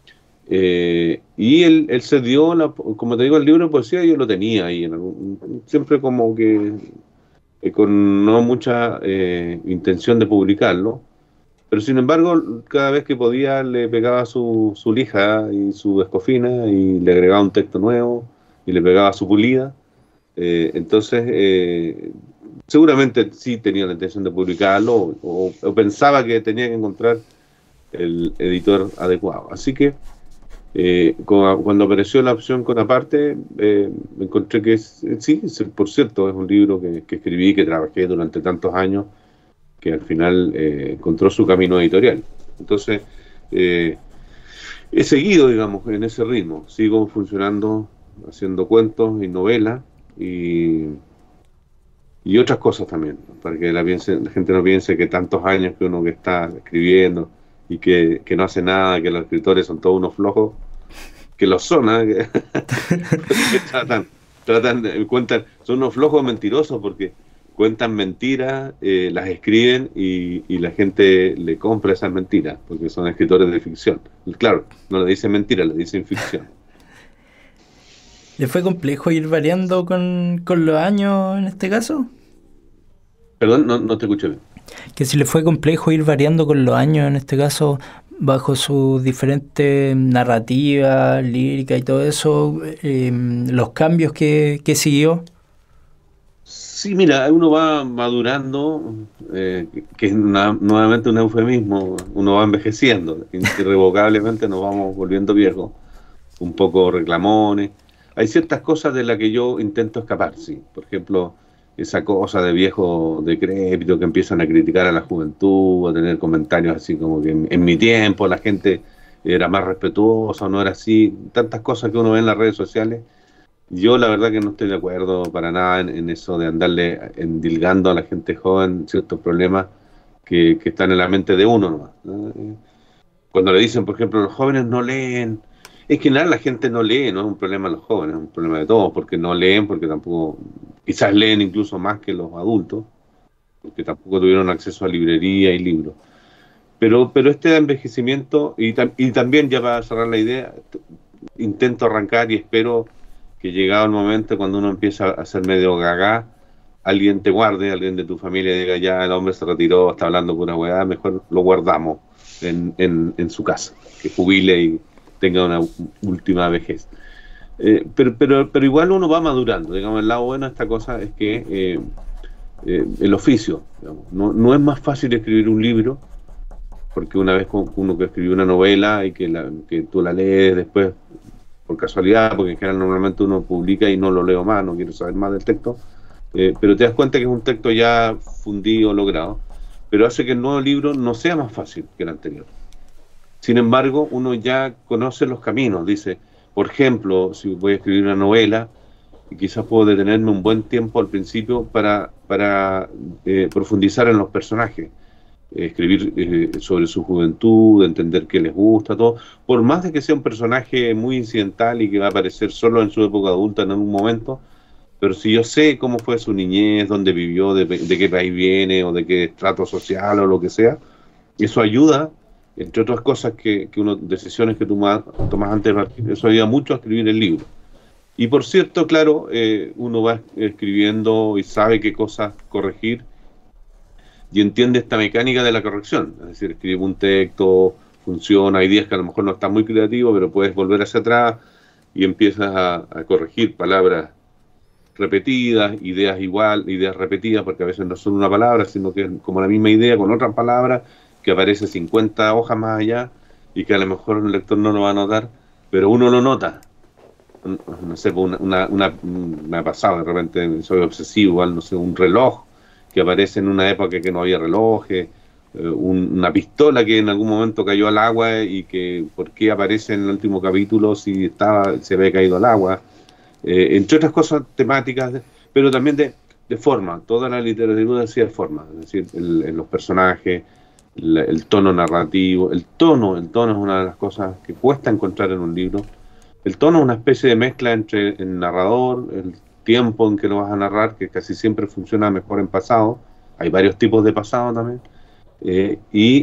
Y él se dio, como te digo, el libro de poesía yo lo tenía ahí, siempre como que con no mucha intención de publicarlo, pero sin embargo cada vez que podía le pegaba su lija y su escofina y le agregaba un texto nuevo y le pegaba su pulida. Entonces seguramente sí tenía la intención de publicarlo o pensaba que tenía que encontrar el editor adecuado. Así que cuando apareció la opción con Aparte, encontré que sí, por cierto, es un libro que escribí, que trabajé durante tantos años, que al final encontró su camino editorial. Entonces, he seguido, digamos, en ese ritmo. Sigo funcionando, haciendo cuentos y novelas y otras cosas también, para que la gente no piense que tantos años que uno que está escribiendo y que no hace nada, que los escritores son todos unos flojos, que lo son, ¿eh? que cuentan, son unos flojos mentirosos porque cuentan mentiras, las escriben y la gente le compra esas mentiras, porque son escritores de ficción. Claro, no le dicen mentiras, le dicen ficción. ¿Le fue complejo ir variando con los años en este caso? Perdón, no te escuché bien. Que si le fue complejo ir variando con los años, en este caso, bajo sus diferentes narrativas, lírica y todo eso, los cambios que siguió. Sí, mira, uno va madurando, que es nuevamente un eufemismo, uno va envejeciendo, irrevocablemente nos vamos volviendo viejos, un poco reclamones. Hay ciertas cosas de las que yo intento escapar, sí. Por ejemplo, esa cosa de viejo decrépito que empiezan a criticar a la juventud, a tener comentarios así como que en mi tiempo la gente era más respetuosa, no era así, tantas cosas que uno ve en las redes sociales. Yo la verdad que no estoy de acuerdo para nada en eso de andarle endilgando a la gente joven ciertos problemas que están en la mente de uno nomás, ¿no? Cuando le dicen, por ejemplo, los jóvenes no leen, es que nada, la gente no lee, no es un problema de los jóvenes, es un problema de todos, porque no leen, porque tampoco, quizás leen incluso más que los adultos, porque tampoco tuvieron acceso a librería y libros. Pero este envejecimiento, y también ya para cerrar la idea, intento arrancar y espero que llegado el momento cuando uno empieza a ser medio gaga, alguien te guarde, alguien de tu familia diga ya el hombre se retiró, está hablando pura hueá, mejor lo guardamos en su casa, que jubile y tenga una última vejez. Pero igual uno va madurando, digamos, el lado bueno de esta cosa es que el oficio, digamos, no es más fácil escribir un libro, porque una vez uno que escribió una novela y que tú la lees después por casualidad, porque en general normalmente uno publica y no lo leo más, no quiero saber más del texto, pero te das cuenta que es un texto ya fundido, logrado, pero hace que el nuevo libro no sea más fácil que el anterior. Sin embargo, uno ya conoce los caminos, dice, por ejemplo, si voy a escribir una novela, quizás puedo detenerme un buen tiempo al principio para profundizar en los personajes, escribir sobre su juventud, entender qué les gusta, todo, por más de que sea un personaje muy incidental y que va a aparecer solo en su época adulta en algún momento, pero si yo sé cómo fue su niñez, dónde vivió, de qué país viene, o de qué estrato social o lo que sea, eso ayuda, entre otras cosas decisiones que tomas antes de partir, eso ayuda mucho a escribir el libro. Y por cierto, claro, uno va escribiendo y sabe qué cosas corregir, y entiende esta mecánica de la corrección, es decir, escribe un texto, funciona, hay días que a lo mejor no está muy creativo, pero puedes volver hacia atrás y empiezas a corregir palabras repetidas, ideas repetidas, porque a veces no son una palabra, sino que es como la misma idea con otra palabra que aparece 50 hojas más allá y que a lo mejor el lector no lo va a notar, pero uno lo nota. No sé, me ha pasado, de repente soy obsesivo, no sé, un reloj que aparece en una época que no había relojes, una pistola que en algún momento cayó al agua y que por qué aparece en el último capítulo si se había caído al agua, entre otras cosas temáticas, pero también de forma. Toda la literatura decía de forma, es decir, en los personajes, el tono narrativo, el tono es una de las cosas que cuesta encontrar en un libro. El tono es una especie de mezcla entre el narrador, el tiempo en que lo vas a narrar, que casi siempre funciona mejor en pasado, hay varios tipos de pasado también, y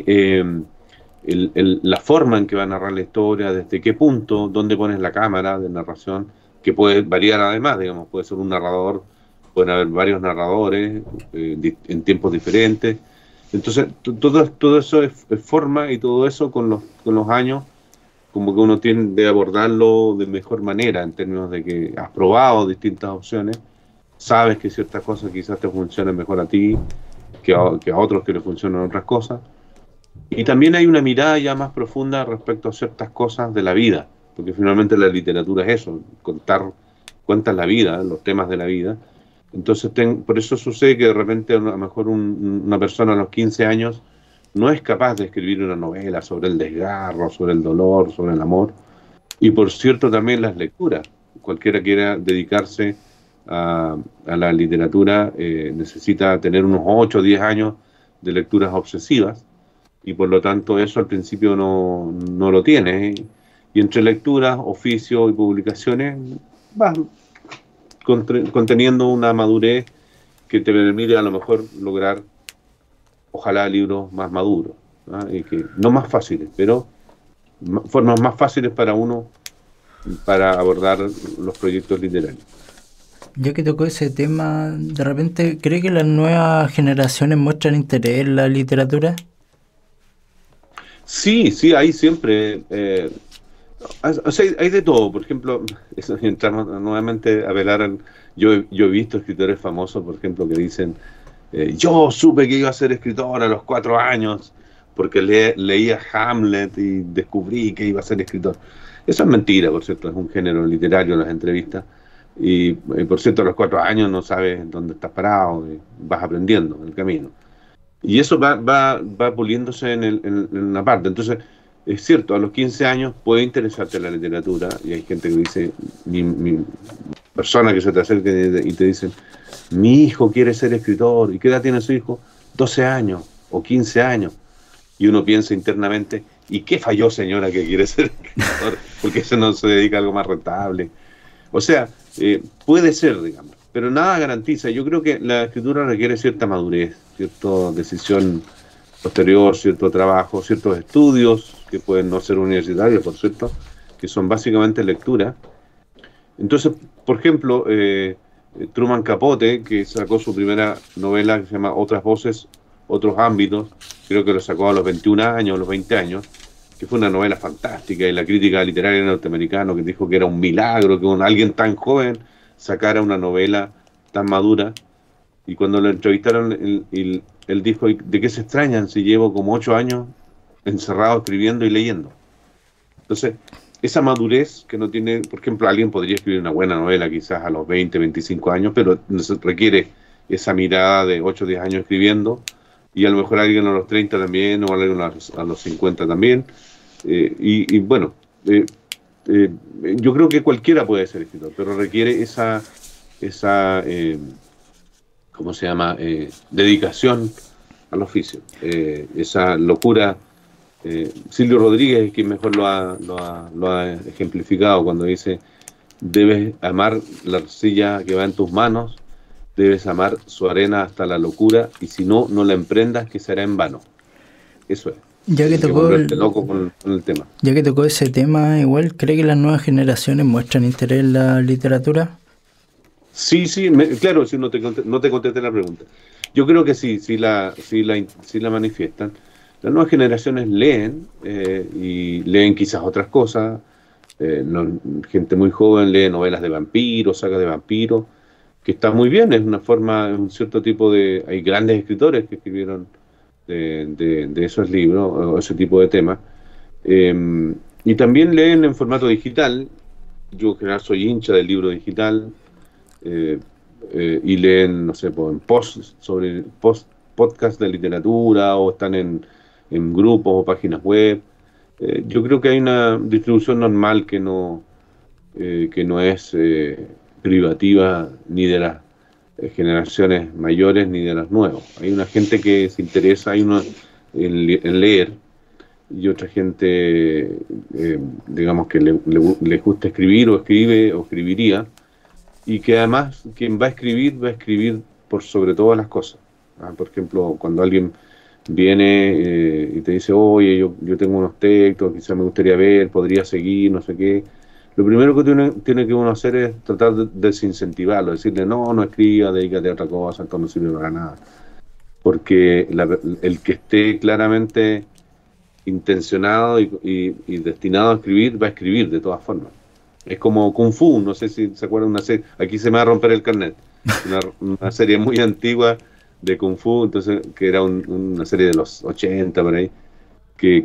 la forma en que va a narrar la historia, desde qué punto, dónde pones la cámara de narración, que puede variar además, digamos, puede ser un narrador, pueden haber varios narradores en tiempos diferentes, entonces todo eso es forma, y todo eso con los años como que uno tiende a abordarlo de mejor manera, en términos de que has probado distintas opciones, sabes que ciertas cosas quizás te funcionan mejor a ti que a otros que le funcionan otras cosas, y también hay una mirada ya más profunda respecto a ciertas cosas de la vida, porque finalmente la literatura es eso, cuentas la vida, los temas de la vida. Entonces por eso sucede que de repente a lo mejor una persona a los 15 años no es capaz de escribir una novela sobre el desgarro, sobre el dolor, sobre el amor. Y por cierto también las lecturas. Cualquiera quiera dedicarse a la literatura necesita tener unos 8 o 10 años de lecturas obsesivas, y por lo tanto eso al principio no lo tiene. Y entre lecturas, oficio y publicaciones vas conteniendo una madurez que te permite a lo mejor lograr, ojalá, libros más maduros, ¿no? Y que no más fáciles, pero formas más fáciles para uno para abordar los proyectos literarios. Ya que tocó ese tema, ¿de repente cree que las nuevas generaciones muestran interés en la literatura? Sí, hay siempre. O sea, hay de todo. Por ejemplo, entramos nuevamente a velar. Yo he visto escritores famosos, por ejemplo, que dicen: yo supe que iba a ser escritor a los 4 años porque leía Hamlet y descubrí que iba a ser escritor. Eso es mentira, por cierto, es un género literario en las entrevistas. Y por cierto, a los 4 años no sabes dónde estás parado, vas aprendiendo en el camino. Y eso va puliéndose en una parte. Entonces, es cierto, a los 15 años puede interesarte la literatura, y hay gente que dice, mi persona que se te acerca y te dicen: mi hijo quiere ser escritor. ¿Y qué edad tiene su hijo? 12 años o 15 años. Y uno piensa internamente: ¿y qué falló, señora, que quiere ser escritor? Porque eso no se dedica a algo más rentable. O sea, puede ser, digamos, pero nada garantiza. Yo creo que la escritura requiere cierta madurez, cierta decisión posterior, cierto trabajo, ciertos estudios, que pueden no ser universitarios, por cierto, que son básicamente lectura. Entonces, por ejemplo, Truman Capote, que sacó su primera novela que se llama Otras Voces, Otros Ámbitos, creo que lo sacó a los 21 años, a los 20 años, que fue una novela fantástica, y la crítica literaria norteamericana que dijo que era un milagro que alguien tan joven sacara una novela tan madura. Y cuando lo entrevistaron, él dijo, ¿de qué se extrañan si llevo como 8 años encerrado escribiendo y leyendo? Entonces, esa madurez que no tiene, por ejemplo, alguien podría escribir una buena novela quizás a los 20, 25 años, pero requiere esa mirada de 8 o 10 años escribiendo, y a lo mejor alguien a los 30 también, o alguien a los 50 también. Bueno, yo creo que cualquiera puede ser escritor, pero requiere esa ¿cómo se llama? Dedicación al oficio, esa locura. Silvio Rodríguez es quien mejor lo ha ejemplificado cuando dice: debes amar la arcilla que va en tus manos, debes amar su arena hasta la locura, y si no, no la emprendas, que será en vano. Eso es. Ya que tocó loco con el tema. Ya que tocó ese tema, igual, ¿cree que las nuevas generaciones muestran interés en la literatura? Sí, claro, si no te contesté la pregunta. Yo creo que sí la manifiestan. Las nuevas generaciones leen, y leen quizás otras cosas. Gente muy joven lee novelas de vampiros, sagas de vampiros, que está muy bien, es una forma, es un cierto tipo de... Hay grandes escritores que escribieron de esos libros, o ese tipo de temas. Y también leen en formato digital. Yo en general soy hincha del libro digital, y leen, no sé, en podcast de literatura, o están en grupos o páginas web. Yo creo que hay una distribución normal que no es privativa ni de las generaciones mayores ni de las nuevas. Hay una gente que se interesa en leer, y otra gente, digamos, que le gusta escribir, o escribe o escribiría, y que además quien va a escribir por sobre todas las cosas. Por ejemplo, cuando alguien viene y te dice: oye, yo tengo unos textos, quizás me gustaría ver, podría seguir, no sé qué. Lo primero que tiene que uno hacer es tratar de desincentivarlo, decirle: no escriba, dedícate a otra cosa, esto no sirve para nada. Porque el que esté claramente intencionado y destinado a escribir, va a escribir de todas formas. Es como Kung Fu, no sé si se acuerdan, una serie, aquí se me va a romper el carnet, una serie muy antigua de Kung Fu, entonces, que era una serie de los 80 por ahí, que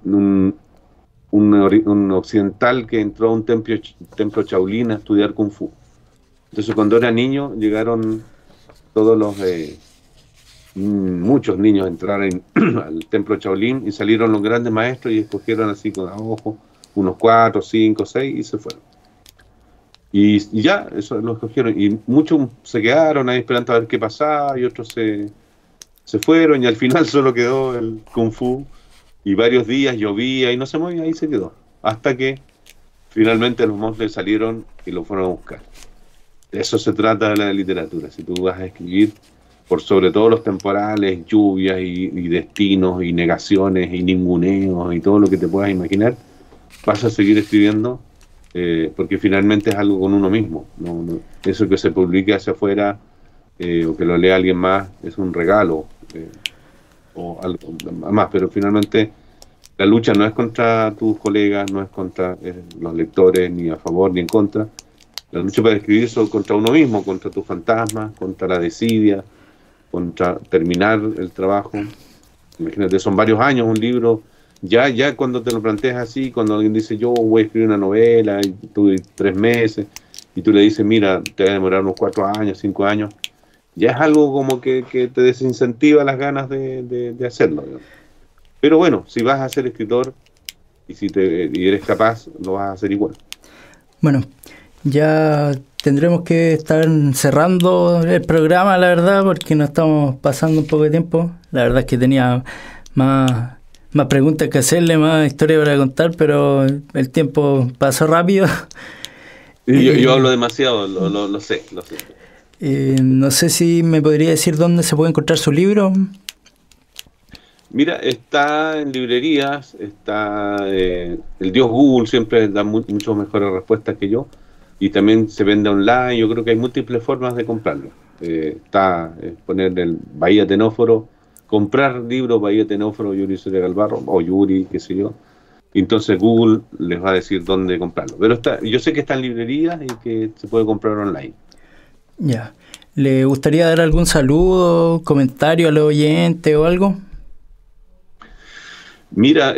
un occidental que entró a un templo Shaolin a estudiar Kung Fu. Entonces, cuando era niño, llegaron todos los muchos niños entraron al templo Shaolin, y salieron los grandes maestros y escogieron así con ojo unos 4, 5, 6 y se fueron. Y ya, eso lo escogieron. Y muchos se quedaron ahí esperando a ver qué pasaba, y otros se fueron, y al final solo quedó el Kung Fu. Y varios días llovía y no se movía, ahí se quedó. Hasta que finalmente los monjes salieron y lo fueron a buscar. De eso se trata de la literatura. Si tú vas a escribir por sobre todo los temporales, lluvias y destinos y negaciones y ninguneos y todo lo que te puedas imaginar, vas a seguir escribiendo, porque finalmente es algo con uno mismo. No, eso que se publique hacia afuera, o que lo lea alguien más, es un regalo, o algo más, pero finalmente la lucha no es contra tus colegas, no es contra los lectores, ni a favor ni en contra. La lucha para escribir es contra uno mismo, contra tus fantasmas, contra la desidia, contra terminar el trabajo. Imagínate, son varios años un libro. Ya cuando te lo planteas así, cuando alguien dice: yo voy a escribir una novela, y tú 3 meses, y tú le dices: mira, te va a demorar unos 4 años, 5 años, ya es algo como que te desincentiva las ganas de hacerlo, ¿no? Pero bueno, si vas a ser escritor y eres capaz, lo vas a hacer igual. Bueno, ya tendremos que estar cerrando el programa, la verdad, porque nos estamos pasando un poco de tiempo. La verdad es que tenía más preguntas que hacerle, más historia para contar, pero el tiempo pasó rápido. Yo hablo demasiado, lo sé. No sé si me podría decir dónde se puede encontrar su libro. Mira, está en librerías, está el dios Google siempre da muchas mejores respuestas que yo, y también se vende online. Yo creo que hay múltiples formas de comprarlo. Está poner el Bahía Tenóforo, comprar libros Bahía Tenóforo, Yuri Soria Galvarro, o Yuri, qué sé yo. Entonces Google les va a decir dónde comprarlo. Pero yo sé que está en librerías y que se puede comprar online. Ya. ¿Le gustaría dar algún saludo, comentario a los oyentes o algo? Mira,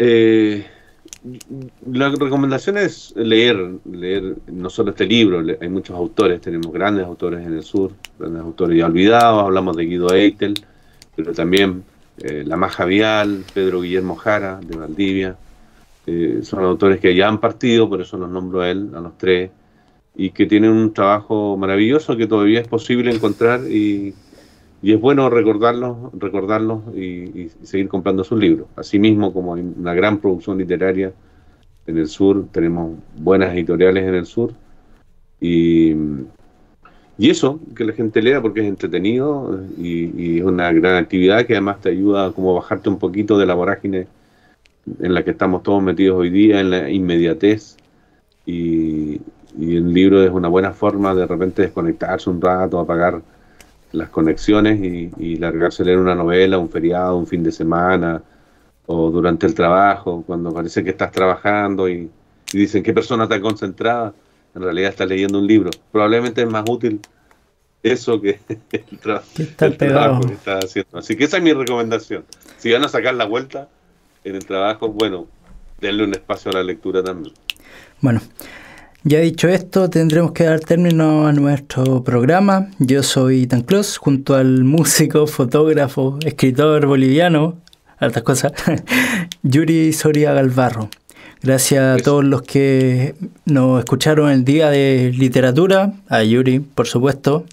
la recomendación es leer no solo este libro. Hay muchos autores, tenemos grandes autores en el sur, grandes autores ya olvidados. Hablamos de Guido Eitel, pero también La Maja Vial, Pedro Guillermo Jara, de Valdivia. Son autores que ya han partido, por eso los nombro a él, a los tres, y que tienen un trabajo maravilloso que todavía es posible encontrar, y es bueno recordarlos y seguir comprando sus libros. Asimismo, como hay una gran producción literaria en el sur, tenemos buenas editoriales en el sur, y eso, que la gente lea porque es entretenido y es una gran actividad que además te ayuda a como bajarte un poquito de la vorágine en la que estamos todos metidos hoy día, en la inmediatez, y el libro es una buena forma de repente desconectarse un rato, apagar las conexiones y largarse a leer una novela, un feriado, un fin de semana, o durante el trabajo, cuando parece que estás trabajando y dicen qué persona tan concentrada, en realidad estás leyendo un libro. Probablemente es más útil eso que el trabajo que estás haciendo. Así que esa es mi recomendación. Si van a sacar la vuelta en el trabajo, bueno, denle un espacio a la lectura también. Bueno, ya dicho esto, tendremos que dar término a nuestro programa. Yo soy Ethan Clos, junto al músico, fotógrafo, escritor boliviano, hartas cosas, Yuri Soria Galvarro. Gracias a todos los que nos escucharon el día de literatura, a Yuri, por supuesto.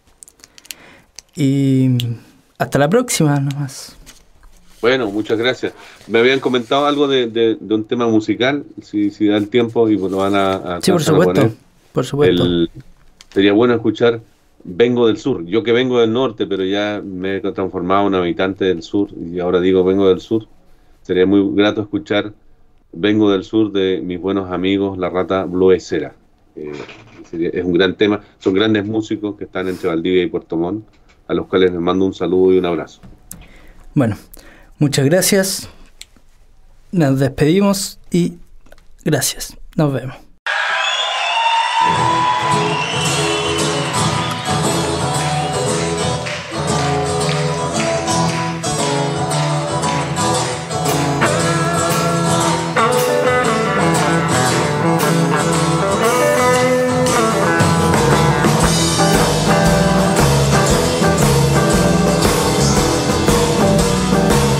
Y hasta la próxima nomás. Bueno, muchas gracias. Me habían comentado algo de un tema musical, si da el tiempo y lo van a sí, por supuesto, por supuesto. Sería bueno escuchar Vengo del Sur. Yo que vengo del norte, pero ya me he transformado en un habitante del sur y ahora digo Vengo del Sur. Sería muy grato escuchar Vengo del Sur de mis buenos amigos La Rata Bluesera. Es un gran tema. Son grandes músicos que están entre Valdivia y Puerto Montt, a los cuales les mando un saludo y un abrazo. Bueno, muchas gracias. Nos despedimos y gracias. Nos vemos.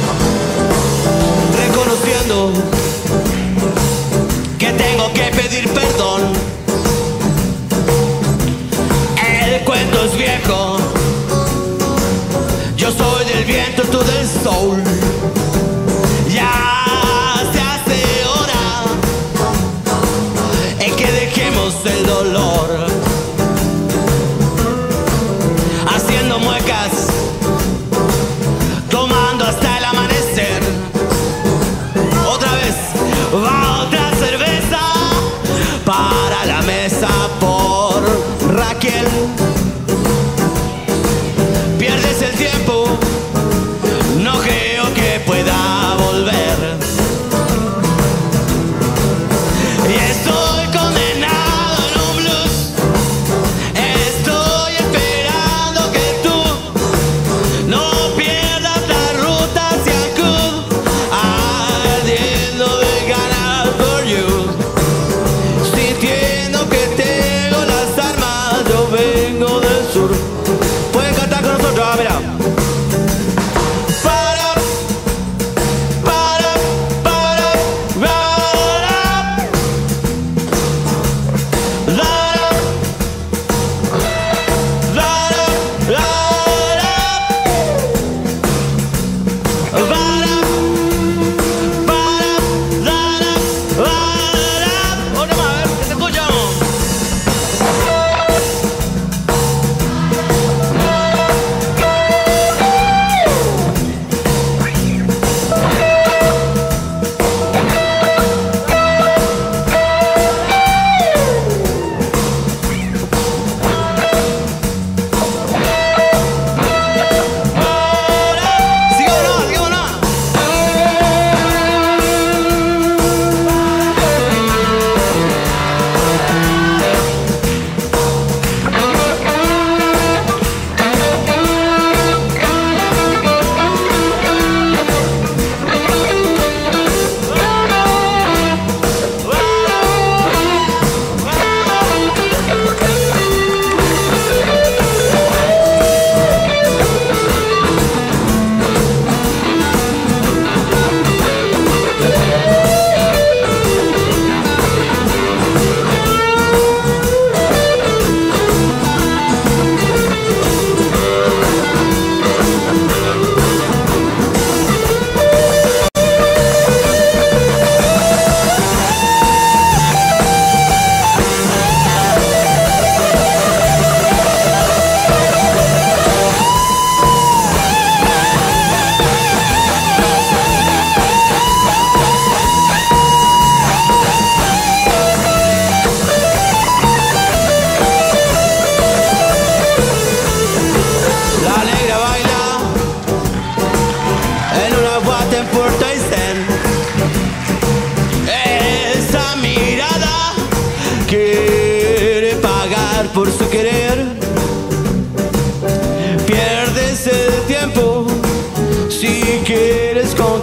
Que tengo que pedir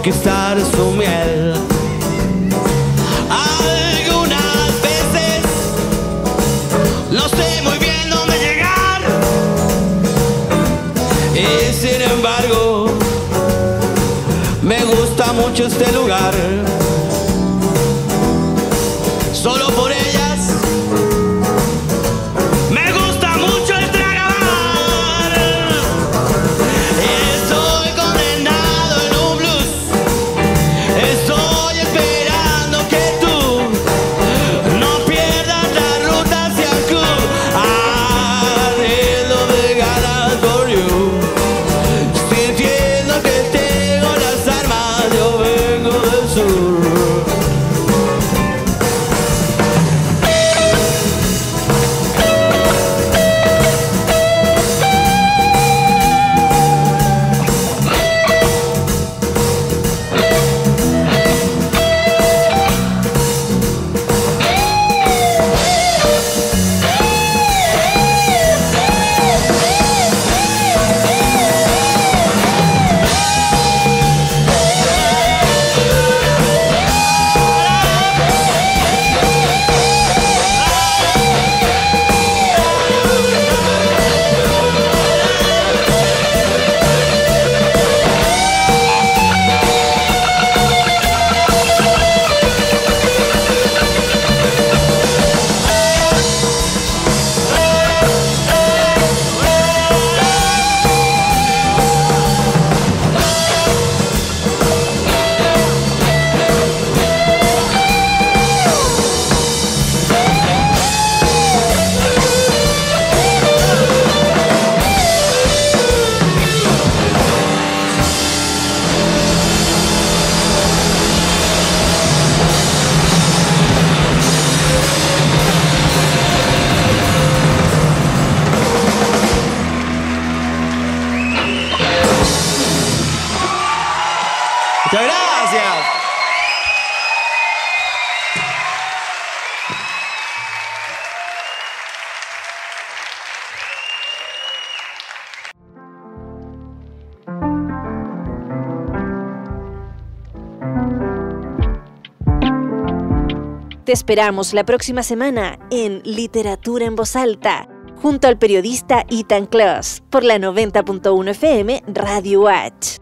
conquistar su miel. Algunas veces no sé muy bien dónde llegar, y sin embargo me gusta mucho este lugar. Solo por ellas me gusta mucho el tragar. Estoy condenado en un blues. Estoy esperando que tú no pierdas la ruta hacia el club. Ardiendo de ganas por you, sintiendo que tengo las armas. Yo vengo del sur. Muchas gracias. Te esperamos la próxima semana en Literatura en Voz Alta, junto al periodista Ethan Kloss, por la 90.1 FM Radio Watch.